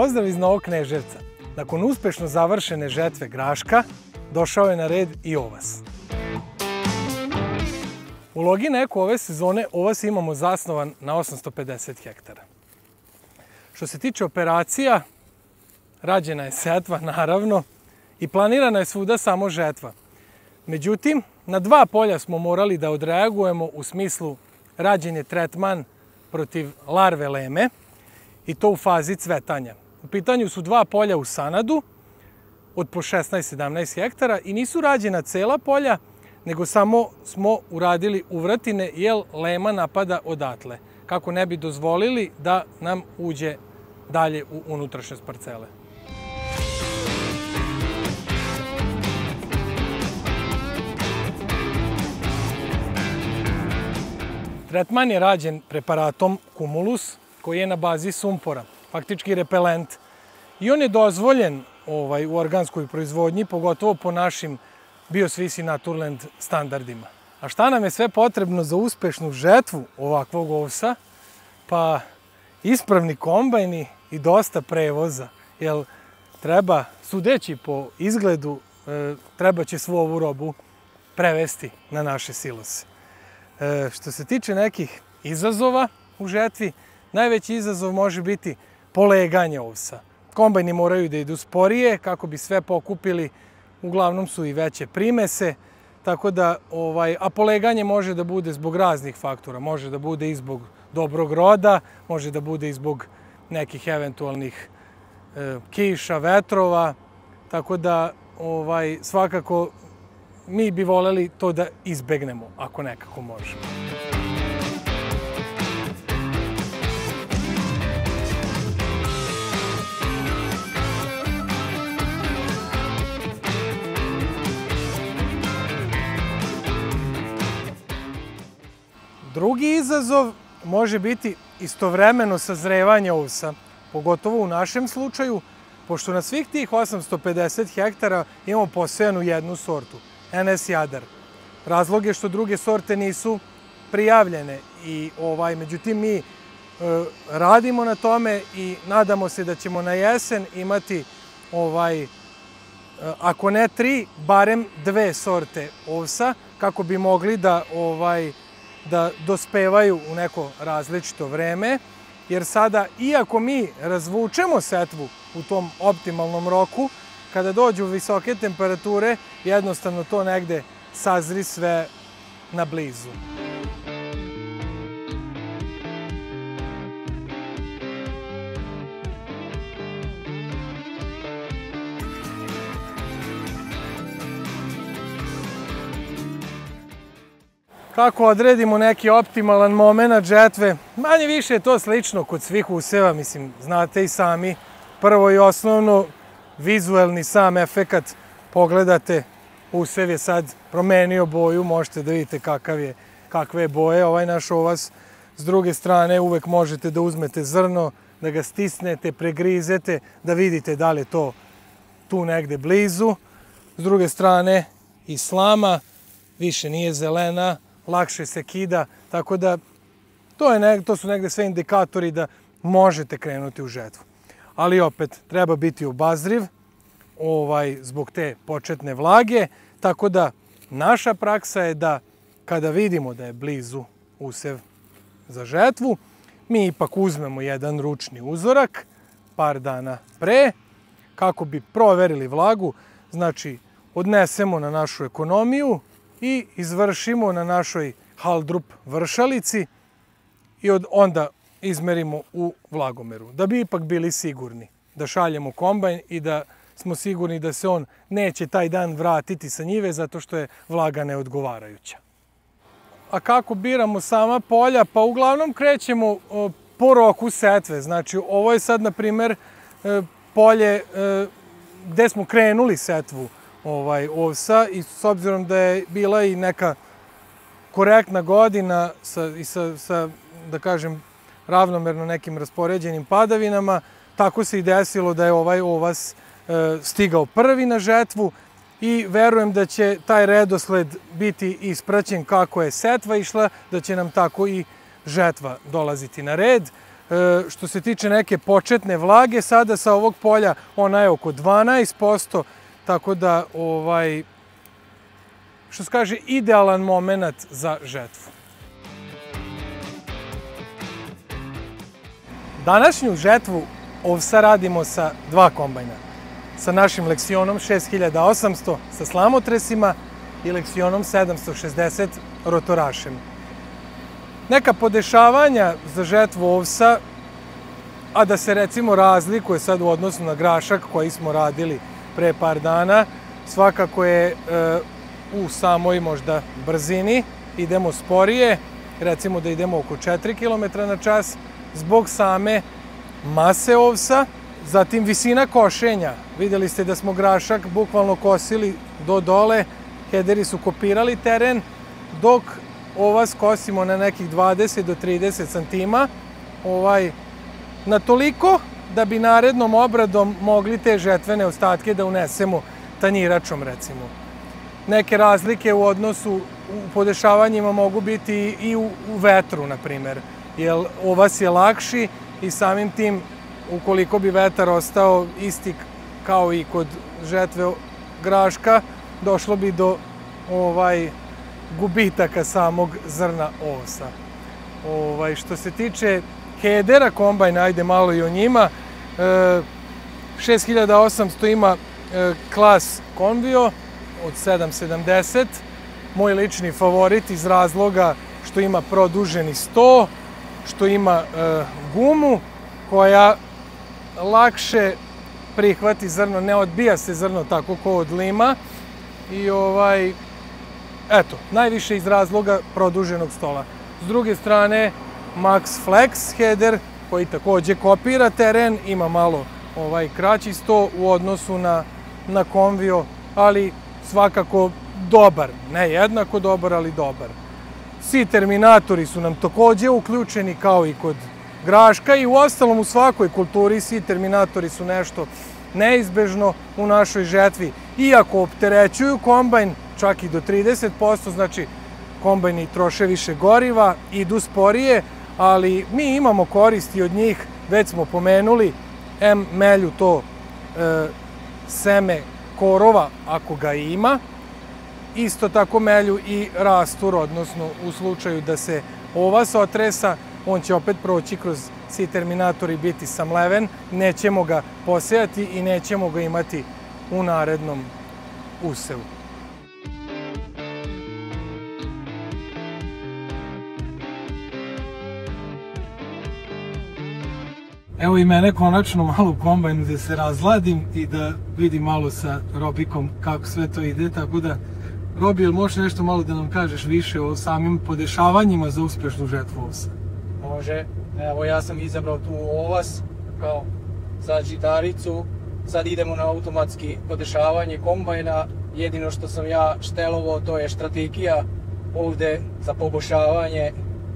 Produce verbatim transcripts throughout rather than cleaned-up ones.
Pozdrav iz Novog Kneževca. Nakon uspešno završene žetve graška, došao je na red i ovas. U LoginEKO ove sezone ovas imamo zasnovan na osamsto pedeset hektara. Što se tiče operacija, rađena je setva, naravno, i planirana je svuda samo žetva. Međutim, na dva polja smo morali da odreagujemo u smislu rađen je tretman protiv larve leme i to u fazi cvetanja. U pitanju su dva polja u sanadu od po šesnaest sedamnaest hektara i nisu rađena cela polja, nego samo smo uradili uvratine jer lema napada odatle, kako ne bi dozvolili da nam uđe dalje u unutrašnjost parcele. Tretman je rađen preparatom Cumulus, koji je na bazi sumpora, faktički repelent. I on je dozvoljen ovaj, u organskoj proizvodnji, pogotovo po našim Biosvisi Naturland standardima. A šta nam je sve potrebno za uspešnu žetvu ovakvog ovsa? Pa ispravni kombajni i dosta prevoza, jer treba, sudeći po izgledu, treba će svu ovu robu prevesti na naše silose. Što se tiče nekih izazova u žetvi, najveći izazov može biti poleganje ovsa. Kombajni moraju da idu sporije kako bi sve pokupili, uglavnom su i veće primese, tako da, ovaj, a poleganje može da bude zbog raznih faktora, može da bude i zbog dobrog roda, može da bude i zbog nekih eventualnih e, kiša, vetrova, tako da ovaj, svakako mi bi voleli to da izbegnemo, ako nekako možemo. Drugi izazov može biti istovremeno sazrevanje ovsa, pogotovo u našem slučaju, pošto na svih tih osamsto pedeset hektara imamo posejanu jednu sortu, en es Jadar. Razlog je što druge sorte nisu prijavljene i ovaj, međutim mi e, radimo na tome i nadamo se da ćemo na jesen imati ovaj, e, ako ne tri, barem dve sorte ovsa kako bi mogli da ovaj, da dospevaju u neko različito vreme, jer sada, iako mi razvučemo setvu u tom optimalnom roku, kada dođu visoke temperature, jednostavno to negde sazri sve na blizu. Kako odredimo neki optimalan moment žetve? Manje više je to slično kod svih useva, mislim, znate i sami. Prvo i osnovno, vizuelni sam efekat, pogledate, usev je sad promenio boju, možete da vidite kakav je, kakve je boje ovaj naš ovas. S druge strane, uvek možete da uzmete zrno, da ga stisnete, pregrizete, da vidite da li je to tu negde blizu. S druge strane, i slama, više nije zelena, lakše se kida, tako da to, je ne, to su negde sve indikatori da možete krenuti u žetvu. Ali opet, treba biti obazriv ovaj, zbog te početne vlage, tako da naša praksa je da kada vidimo da je blizu usev za žetvu, mi ipak uzmemo jedan ručni uzorak par dana pre, kako bi proverili vlagu, znači odnesemo na našu ekonomiju i izvršimo na našoj haldrup vršalici i od onda izmerimo u vlagomeru, da bi ipak bili sigurni da šaljemo kombajn i da smo sigurni da se on neće taj dan vratiti sa njive zato što je vlaga neodgovarajuća. A kako biramo sama polja? Pa uglavnom krećemo po roku setve. Znači ovo je sad, na primer, polje gde smo krenuli setvu ovaj, ovsa i s obzirom da je bila i neka korektna godina sa, i sa, sa, da kažem, ravnomerno nekim raspoređenim padavinama, tako se i desilo da je ovaj ovas e, stigao prvi na žetvu i verujem da će taj redosled biti ispraćen kako je setva išla, da će nam tako i žetva dolaziti na red. Što se tiče neke početne vlage, sada sa ovog polja ona je oko dvanaest posto, tako da, ovaj, što se kaže, idealan moment za žetvu. Današnju žetvu ovsa radimo sa dva kombajna. Sa našim Leksionom šest hiljada osamsto sa slamotresima i Leksionom sedamsto šezdeset rotorašem. Neka podešavanja za žetvu ovsa, a da se recimo razlikuje sad u odnosu na grašak koji smo radili pre par dana, svakako je u samoj možda brzini, idemo sporije, recimo da idemo oko četiri kilometra na čas, zbog same mase ovsa, zatim visina košenja. Vidjeli ste da smo grašak bukvalno kosili do dole, hederi su kopirali teren, dok ovas kosimo na nekih dvadeset do trideset santima, na toliko da bi narednom obradom mogli te žetvene ostatke da unesemo tanjiračom, recimo. Neke razlike u odnosu u podešavanjima mogu biti i u vetru, na primjer, jer ovas je lakši i samim tim, ukoliko bi vetar ostao isti kao i kod žetve graška, došlo bi do gubitaka samog zrna ovsa. Što se tiče hedera kombajna, ajde malo i o njima, šest hiljada osamsto ima klas konvio od sedam sedamdeset, moj lični favorit iz razloga što ima produženi sto, što ima gumu koja lakše prihvati zrno, ne odbija se zrno tako ko od lima i eto, najviše iz razloga produženog stola. S druge strane, Max Flex header koji takođe kopira teren, ima malo kraći sto u odnosu na konvio, ali svakako dobar, ne jednako dobar, ali dobar. Svi terminatori su nam takođe uključeni kao i kod graška i u ostalom u svakoj kulturi svi terminatori su nešto neizbežno u našoj žetvi. Iako opterećuju kombajn čak i do trideset posto, znači kombajni troše više goriva, idu sporije, ali mi imamo koristi od njih, već smo pomenuli, em melju to seme korova ako ga ima, isto tako melju i rastur, odnosno u slučaju da se ovas otresa, on će opet proći kroz svi terminatori, biti samleven, nećemo ga posejati i nećemo ga imati u narednom usevu. Evo i mene konačno malo u kombajnu da se razladim i da vidim malo sa Robikom kako sve to ide, tako da, Robi, jel možeš nešto malo da nam kažeš više o samim podešavanjima za uspješnu žetvu ovsa? Može, evo ja sam izabrao tu ovas kao za žitaricu, sad idemo na automatski podešavanje kombajna, jedino što sam ja štelovao to je strategija ovde za poboljšavanje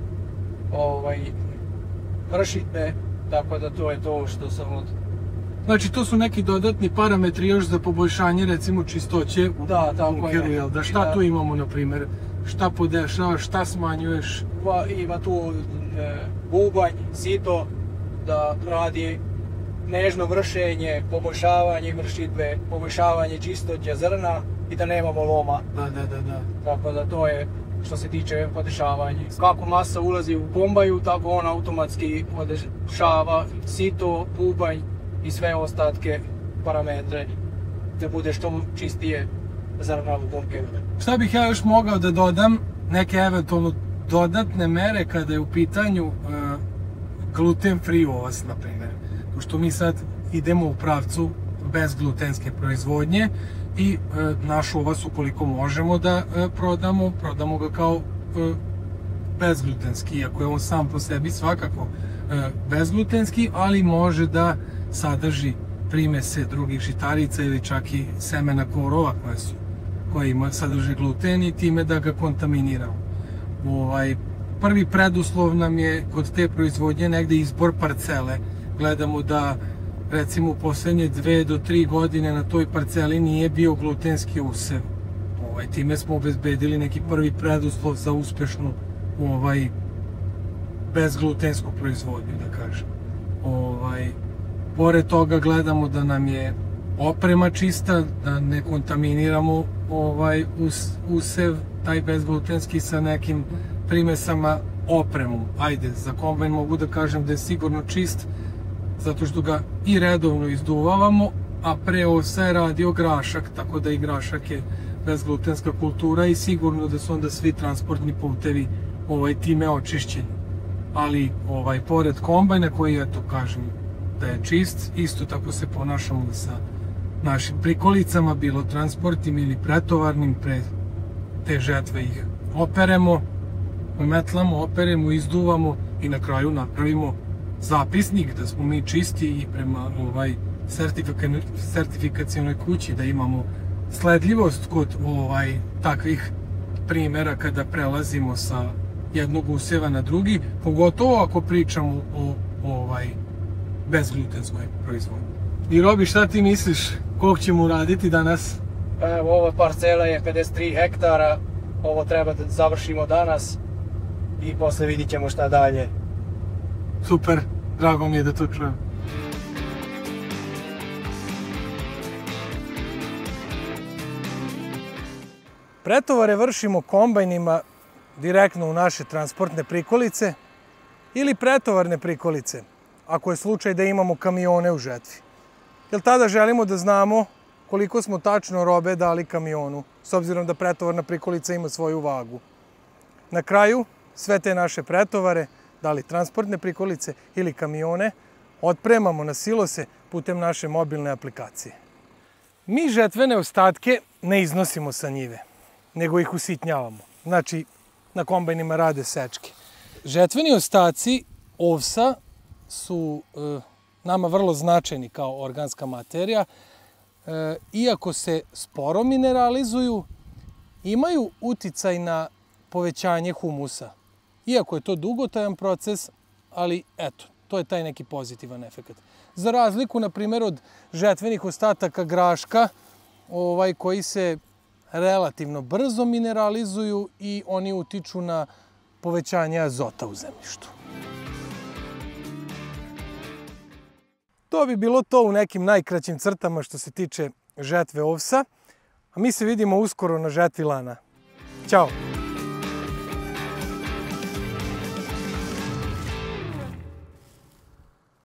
vršitbe, tako da to je to što sam od... Znači, to su neki dodatni parametri još za poboljšanje, recimo, čistoće u bunkeru, jel da? Šta tu imamo, na primjer? Šta podešavaš, šta smanjuješ? Ima tu bubanj, sito, da radi nežno vršenje, poboljšavanje vršitbe, poboljšavanje čistoće zrna i da nemamo loma. Da, da, da, da. Tako da to je što se tiče podešavanja. Kako masa ulazi u kombaju, tako on automatski podešava sito, bubanj i sve ostatke parametre da bude što čistije zrna u bunkeru. Šta bih ja još mogao da dodam, neke eventualno dodatne mere kada je u pitanju gluten-free ovas, na primjer. Pošto mi sad idemo u pravcu bezglutenske proizvodnje i naš ovas, ukoliko možemo da prodamo, prodamo ga kao bezglutenski, iako je on sam po sebi svakako bezglutenski, ali može da sadrži primese drugih žitarica ili čak i semena korova koje sadrže gluten i time da ga kontaminiramo. Prvi preduslov nam je kod te proizvodnje negde izbor parcele. Gledamo da recimo u poslednje dve do tri godine na toj parceli nije bio glutenski usev. Time smo obezbedili neki prvi preduslov za uspešnu bezglutensku proizvodnju, da kažem. Ovaj, pored toga gledamo da nam je oprema čista, da ne kontaminiramo ovaj, us, usev, taj bezglutenski sa nekim primesama opremom. Ajde, za kombajn mogu da kažem da je sigurno čist, zato što ga i redovno izduvavamo, a pre ovsa je radio grašak, tako da i grašak je bezglutenska kultura i sigurno da su onda svi transportni putevi ovaj, time očišćeni. Ali, ovaj, pored kombajna koji, eto, kažem da je čist, isto tako se ponašamo sa našim prikolicama, bilo transportnim ili pretovarnim, pre te žetve ih operemo, umetlamo, operemo, izduvamo i na kraju napravimo zapisnik da smo mi čisti i prema ovaj, sertifikacionoj kući, da imamo sledljivost kod ovaj, takvih primjera kada prelazimo sa jednog usjeva na drugi, pogotovo ako pričamo o ovaj, bezglutenskoj proizvodnji. I Robi, šta ti misliš, koliko ćemo uraditi danas? Evo, ova parcela je pedeset tri hektara, ovo treba da završimo danas i posle vidit ćemo šta dalje. Super, drago mi je da to čujem. Pretovare vršimo kombajnima direktno u naše transportne prikolice ili pretovarne prikolice, ako je slučaj da imamo kamione u žetvi. Jer tada želimo da znamo koliko smo tačno robe dali kamionu, s obzirom da pretovarna prikolica ima svoju vagu. Na kraju, sve te naše pretovare, da li transportne prikolice ili kamione, otpremamo na silose putem naše mobilne aplikacije. Mi žetvene ostatke ne iznosimo sa njive, nego ih usitnjavamo. Znači, na kombajnima rade sečke. Žetveni ostaci ovsa su e, nama vrlo značajni kao organska materija. E, iako se sporo mineralizuju, imaju uticaj na povećanje humusa. Iako je to dugotrajan proces, ali eto, to je taj neki pozitivan efekt. Za razliku, na primjer, od žetvenih ostataka graška, ovaj, koji se relativno brzo mineralizuju i oni utiču na povećanje azota u zemljištu. To bi bilo to u nekim najkraćim crtama što se tiče žetve ovsa, a mi se vidimo uskoro na žetvi lana. Ćao!